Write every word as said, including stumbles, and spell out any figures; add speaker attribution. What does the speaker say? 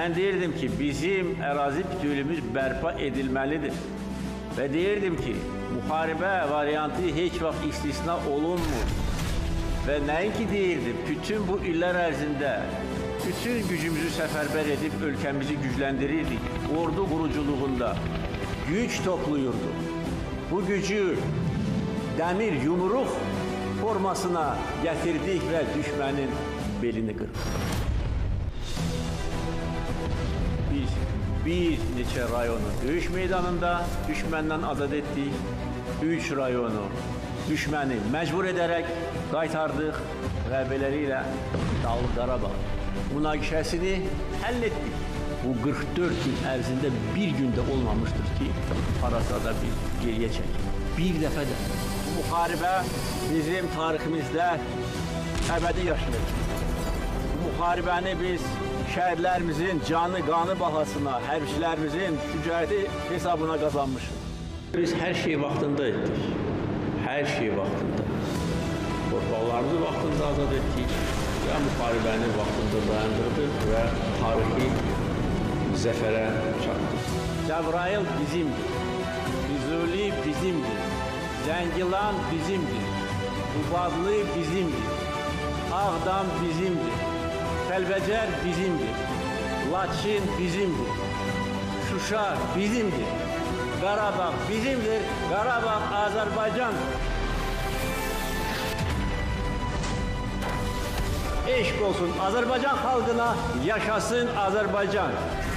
Speaker 1: Mən deyirdim ki, bizim ərazi bütövlüyümüz bərpa edilməlidir. Və deyirdim ki, müharibə variantı heç vaxt istisna olunmur. Və nəinki deyirdim, bütün bu illər ərzində bütün gücümüzü səfərbər edib ölkəmizi gücləndirirdik. Ordu quruculuğunda güc topluyurduq. Bu gücü dəmir yumruq formasına gətirdik və düşmənin belini qırdık. Biz bir neçə rayonu döyüş meydanında düşməndən azad etdik. Üç rayonu düşməni məcbur edərək qaytardıq və beləliklə Dağlıq Qarabağ münaqişəsini həll etdik. Bu qırx dörd gün ərzində bir gündə olmamışdır ki, parasada bir geriyə çəkir. Bir dəfə də müharibə bizim tariximizdə əbədi yaşayacaq. Bu müharibəni biz şəhərlərimizin canı, qanı bahasına, hərbçilərimizin şücaəti hesabına qazanmışıq. Biz hər şeyi vaxtında etdik. Hər şeyi vaxtında. Torpaqlarımızı vaxtında azad etdik və müharibəni vaxtında dayandırdıq və tarixi zəfərə çatdıq. Cəbrayıl bizimdir, Füzuli bizimdir, Zəngilan bizimdir, Qubadlı bizimdir, Ağdam bizimdir, Kəlbəcər bizimdir, Laçın bizimdir, Şuşa bizimdir, Qarabağ bizimdir, Qarabağ Azərbaycandır. Eşq olsun Azərbaycan xalqına, yaşasın Azərbaycan.